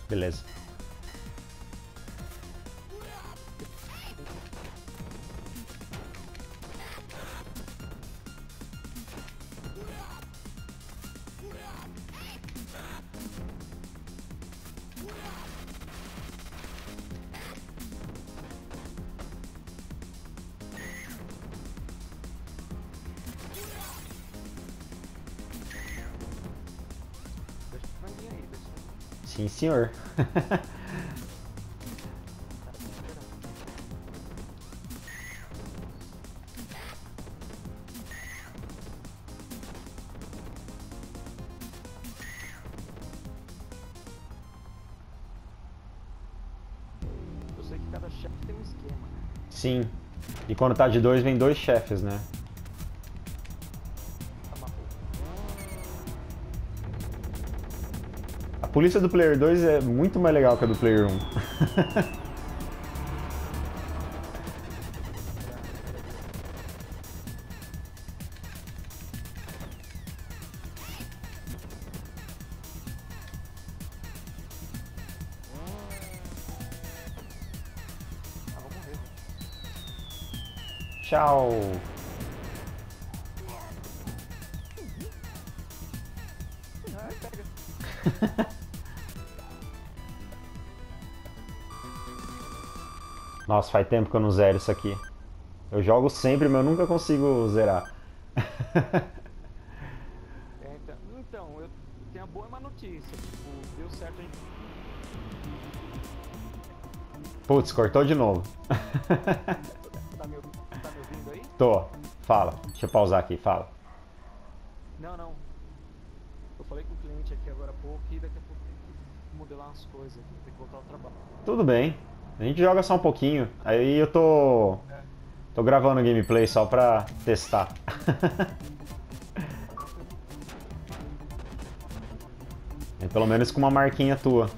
Beleza. Deixa o franguinho aí, deixa o Sim, senhor. cara tá esperando. Eu sei que cada chefe tem um esquema, né? Sim. E quando tá de dois, vem dois chefes, né? Tá uma boa. A polícia do Player 2 é muito mais legal que a do Player 1. Era boa. Ah, vou morrer, velho. Tchau. Ai, pega. Nossa, faz tempo que eu não zero isso aqui. Eu jogo sempre, mas eu nunca consigo zerar. Eu tenho a boa e má notícia. Tipo, deu certo a gente. Putz, cortou de novo. Tá me ouvindo aí? Tô. Fala. Deixa eu pausar aqui, fala. Não, não. Eu falei com o cliente aqui agora há pouco e daqui a pouco tem que modelar umas coisas aqui, tem que voltar ao trabalho. Tudo bem. A gente joga só um pouquinho. Aí eu tô. É, Tô gravando gameplay só pra testar. tranquilo. É pelo menos com uma marquinha tua.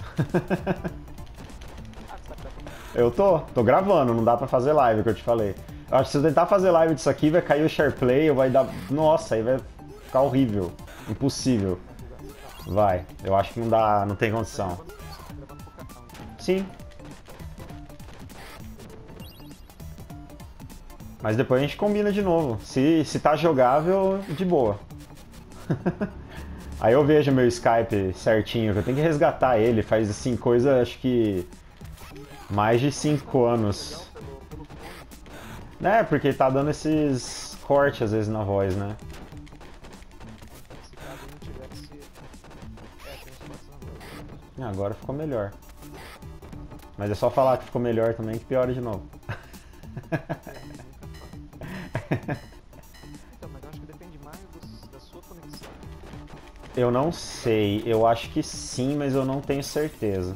Ah, você tá gravando? Eu tô gravando, não dá pra fazer live, que eu te falei. Eu acho que se eu tentar fazer live disso aqui, vai cair o SharePlay, vai dar. Nossa, aí vai ficar horrível. Impossível. Vai bugar. Tá. Vai, eu acho que não dá, não tem Você condição. tá gravando com o canal, então. Sim. Mas depois a gente combina de novo. Se tá jogável, de boa. Aí eu vejo meu Skype certinho, que eu tenho que resgatar ele, faz assim, coisa, acho que mais de 5 anos. Legal pelo fone. Né, porque tá dando esses cortes às vezes na voz, né? Então, se caso não tivesse. Tem uns cortes na voz. Agora ficou melhor. Mas é só falar que ficou melhor também que piora de novo. Nunca faz. Então, mas eu acho que depende mais da sua conexão. Eu não sei, eu acho que sim, mas eu não tenho certeza.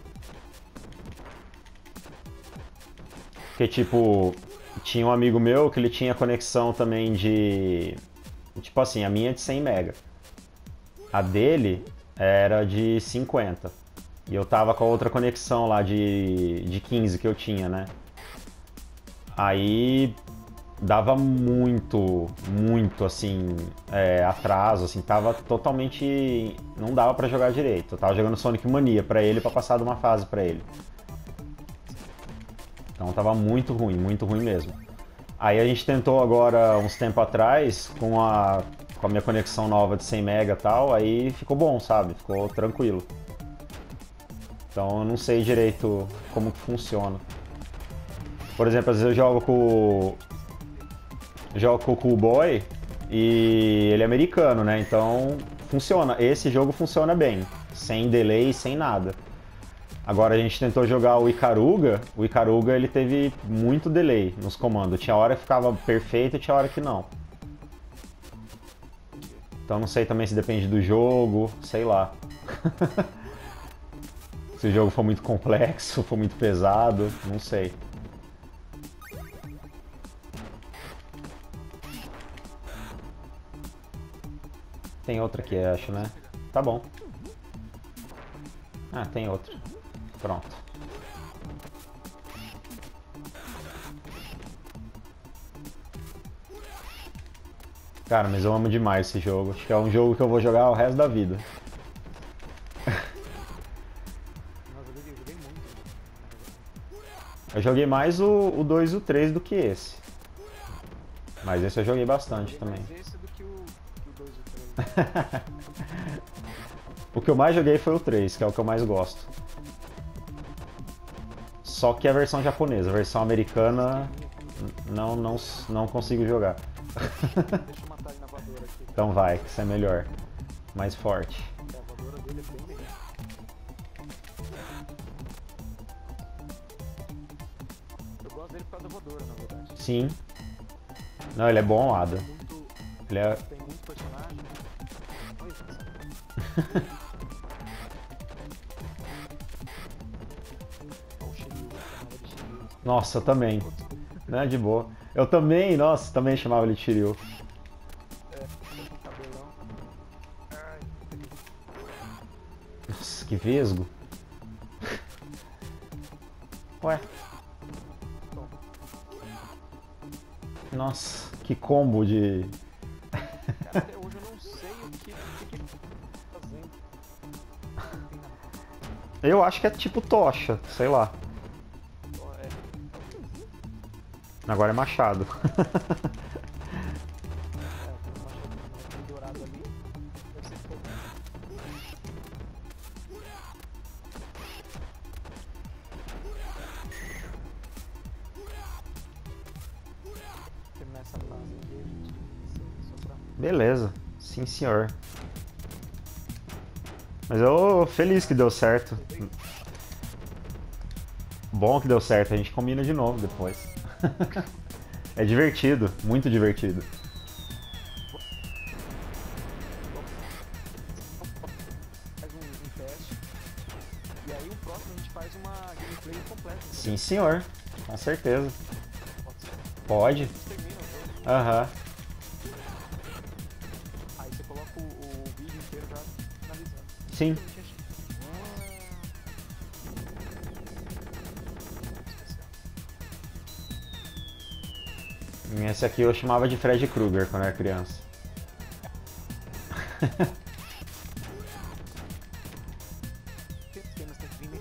Porque, tipo, tinha um amigo meu que ele tinha conexão também de. Tipo assim, a minha é de 100 mega. A dele era de 50. E eu tava com a outra conexão lá de 15 que eu tinha, né? Aí dava muito assim, atraso, assim, tava totalmente. Não dava pra jogar direito. Eu tava jogando Sonic Mania pra ele pra passar de uma fase pra ele. Então tava muito ruim mesmo. Aí a gente tentou agora, uns tempo atrás, com a minha conexão nova de 100 mega e tal, aí ficou bom, sabe? Ficou tranquilo. Então eu não sei direito como que funciona. Por exemplo, às vezes eu jogo com o Cool Boy e ele é americano, né? Então funciona. Esse jogo funciona bem, sem delay, sem nada. Agora a gente tentou jogar o Icaruga ele teve muito delay nos comandos. Tinha hora que ficava perfeito e tinha hora que não. Então não sei também se depende do jogo, sei lá. Se o jogo for muito complexo, for muito pesado, não sei. Tem outra aqui, acho, né? Tá bom. Ah, tem outra. Pronto. Cara, mas eu amo demais esse jogo. Acho que é um jogo que eu vou jogar o resto da vida. Eu joguei mais o 2 e o 3 do que esse. Mas esse eu joguei bastante Joguei também. mais esse do que o 2 e o 3. O que eu mais joguei foi o 3, que é o que eu mais gosto. Só que a versão japonesa, a versão americana não consigo jogar. Deixa eu matar ele na voadora aqui. Então vai, que isso é melhor. Mais forte. A voadora dele é bem melhor. Eu gosto dele por causa da voadora, na verdade. Sim. Não, ele é bom, Ada. Muito, Ele é... tem muito personagem. Olha isso. Olha o Shiryu, eu chamava de Shiryu. Nossa, eu também. Né, de boa. Eu também, nossa, também chamava ele de Shiryu. Com cabelão. Ai, Nossa, que vesgo. Ué. bom. Nossa, que combo de... Cara, até hoje eu não sei o que ele tá fazendo. Não tem nada. Eu acho que é tipo tocha, sei lá. Ó, é. Agora é machado. Tem uma chavinha dourada ali. Deve ser fogo. Terminar essa fase aqui, a gente só pra... Beleza, sim senhor. Mas eu feliz que deu certo. Bom que deu certo, a gente combina de novo depois. É divertido, muito divertido. Faz um teste. E aí o próximo a gente faz uma gameplay completa. Entendeu? Sim senhor, com certeza. Pode ser. Pode. A gente termina o jogo. Aham. Aí você coloca o vídeo inteiro já finalizando. Sim. Esse aqui eu chamava de Freddy Krueger quando eu era criança. Pequenas tem que vir meio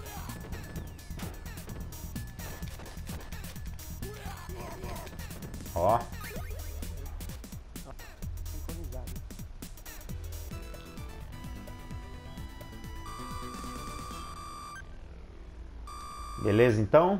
Ó, sincronizado. beleza então?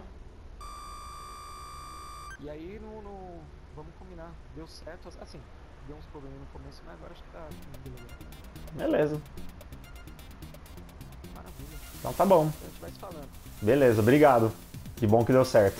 E aí vamos combinar. Deu certo, assim, deu uns problemas no começo, mas agora acho que tá indo legal. Beleza. Maravilha. Então tá bom. A gente vai se falando. Beleza, obrigado. Que bom que deu certo.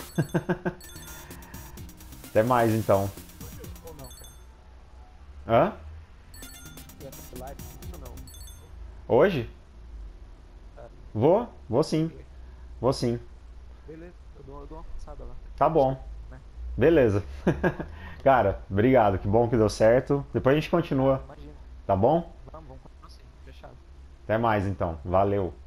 Até mais então. Ou não, cara. Hã? Vai fazer live ou não? Hoje? É, Vou sim. Vou sim. beleza, eu dou uma passada lá. Tá bom. Né? Beleza. Cara, obrigado. Que bom que deu certo. Depois a gente continua, Imagina. tá bom? Vamos continuar assim, fechado. Até mais então. Valeu.